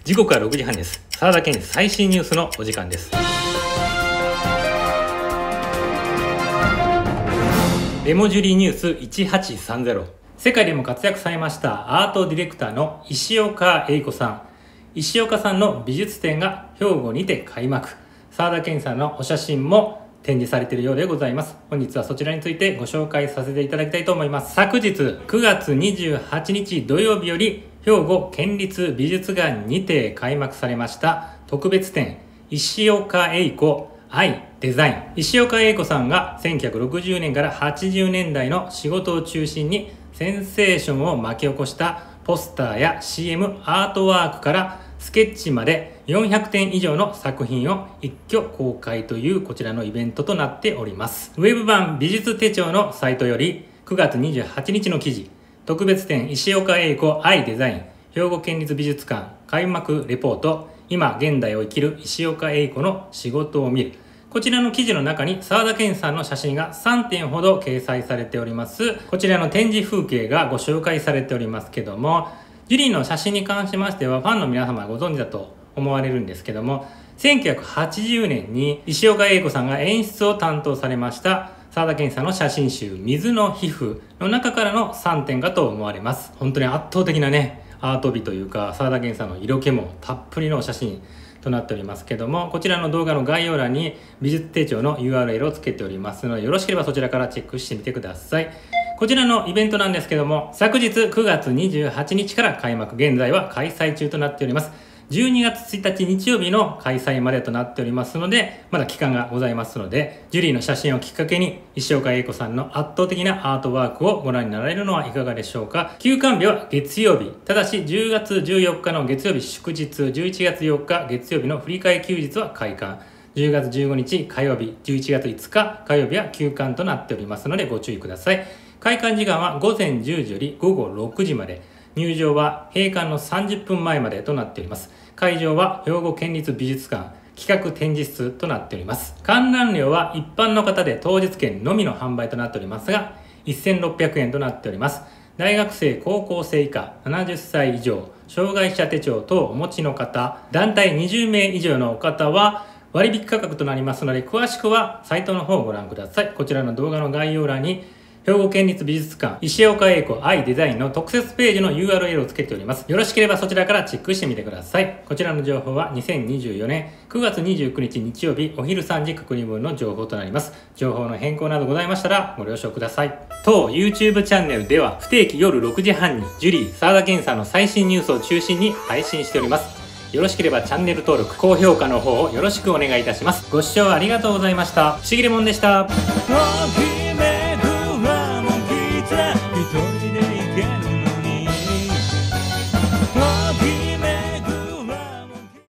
時刻は6時半です。沢田研二最新ニュースのお時間です。レモジュリニュース1830。世界でも活躍されましたアートディレクターの石岡英子さん。石岡さんの美術展が兵庫にて開幕。沢田研二さんのお写真も展示されているようでございます。本日はそちらについてご紹介させていただきたいと思います。昨日9月28日土曜日より兵庫県立美術館にて開幕されました特別展、石岡英子愛デザイン。石岡英子さんが1960年から80年代の仕事を中心にセンセーションを巻き起こしたポスターや CM アートワークからスケッチまで400点以上の作品を一挙公開というこちらのイベントとなっております。ウェブ版美術手帳のサイトより9月28日の記事、特別展石岡英子愛デザイン兵庫県立美術館開幕レポート、今現代を生きる石岡英子の仕事を見る。こちらの記事の中に沢田研さんの写真が3点ほど掲載されております。こちらの展示風景がご紹介されておりますけども、ジュリーの写真に関しましてはファンの皆様はご存知だと思われるんですけども、1980年に石岡英子さんが演出を担当されました沢田研さんの写真集水の皮膚の中からの3点かと思われます。本当に圧倒的なねアート美というか沢田研さんの色気もたっぷりの写真となっておりますけども、こちらの動画の概要欄に美術手帳の URL をつけておりますので、よろしければそちらからチェックしてみてください。こちらのイベントなんですけども、昨日9月28日から開幕、現在は開催中となっております。12月1日日曜日の開催までとなっておりますので、まだ期間がございますので、ジュリーの写真をきっかけに石岡英子さんの圧倒的なアートワークをご覧になられるのはいかがでしょうか。休館日は月曜日、ただし10月14日の月曜日祝日、11月4日月曜日の振り替え休日は開館、10月15日火曜日、11月5日火曜日は休館となっておりますのでご注意ください。開館時間は午前10時より午後6時まで、入場は閉館の30分前までとなっております。会場は兵庫県立美術館企画展示室となっております。観覧料は一般の方で当日券のみの販売となっておりますが、1600円となっております。大学生、高校生以下、70歳以上、障害者手帳等をお持ちの方、団体20名以上の方は割引価格となりますので、詳しくはサイトの方をご覧ください。こちらの動画の概要欄に兵庫県立美術館石岡英子愛デザインの特設ページの URL をつけております。よろしければそちらからチェックしてみてください。こちらの情報は2024年9月29日日曜日お昼3時確認分の情報となります。情報の変更などございましたらご了承ください。当 YouTube チャンネルでは不定期夜6時半にジュリー沢田研さんの最新ニュースを中心に配信しております。よろしければチャンネル登録、高評価の方をよろしくお願いいたします。ご視聴ありがとうございました。不思議レモンでした。